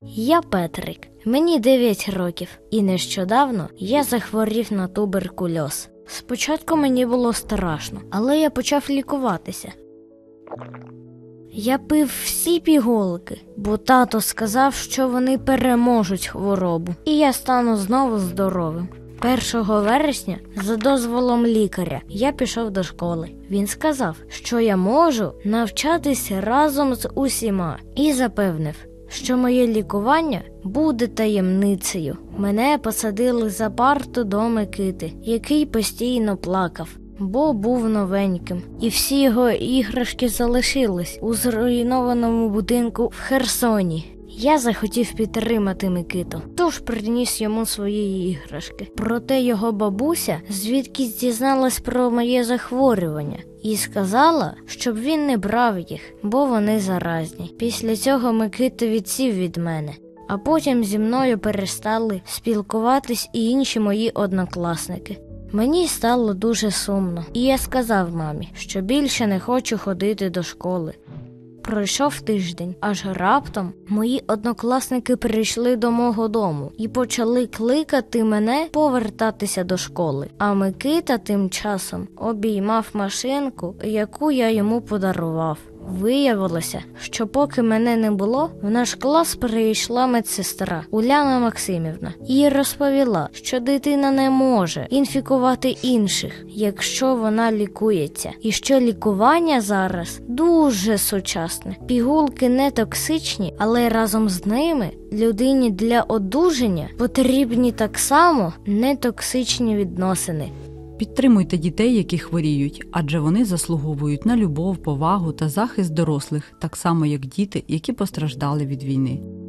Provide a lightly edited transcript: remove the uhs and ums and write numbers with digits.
Я Петрик, мені 9 років, і нещодавно я захворів на туберкульоз. Спочатку мені було страшно, але я почав лікуватися. Я пив всі пігулки, бо тато сказав, що вони переможуть хворобу, і я стану знову здоровим. 1 вересня, за дозволом лікаря, я пішов до школи. Він сказав, що я можу навчатися разом з усіма, і запевнив, що моє лікування буде таємницею. Мене посадили за парту до Микити, який постійно плакав, бо був новеньким. І всі його іграшки залишились у зруйнованому будинку в Херсоні. Я захотів підтримати Микиту, тож приніс йому свої іграшки. Проте його бабуся звідкись дізналась про моє захворювання і сказала, щоб він не брав їх, бо вони заразні. Після цього Микита відсів від мене, а потім зі мною перестали спілкуватись і інші мої однокласники. Мені стало дуже сумно, і я сказав мамі, що більше не хочу ходити до школи. Пройшов тиждень, аж раптом мої однокласники прийшли до мого дому і почали кликати мене повертатися до школи. А Микита тим часом обіймав машинку, яку я йому подарував. Виявилося, що поки мене не було, в наш клас прийшла медсестра Уляна Максимівна і розповіла, що дитина не може інфікувати інших, якщо вона лікується, і що лікування зараз дуже сучасне. Пігулки не токсичні, але разом з ними людині для одужання потрібні так само нетоксичні відносини. Підтримуйте дітей, які хворіють, адже вони заслуговують на любов, повагу та захист дорослих, так само як діти, які постраждали від війни.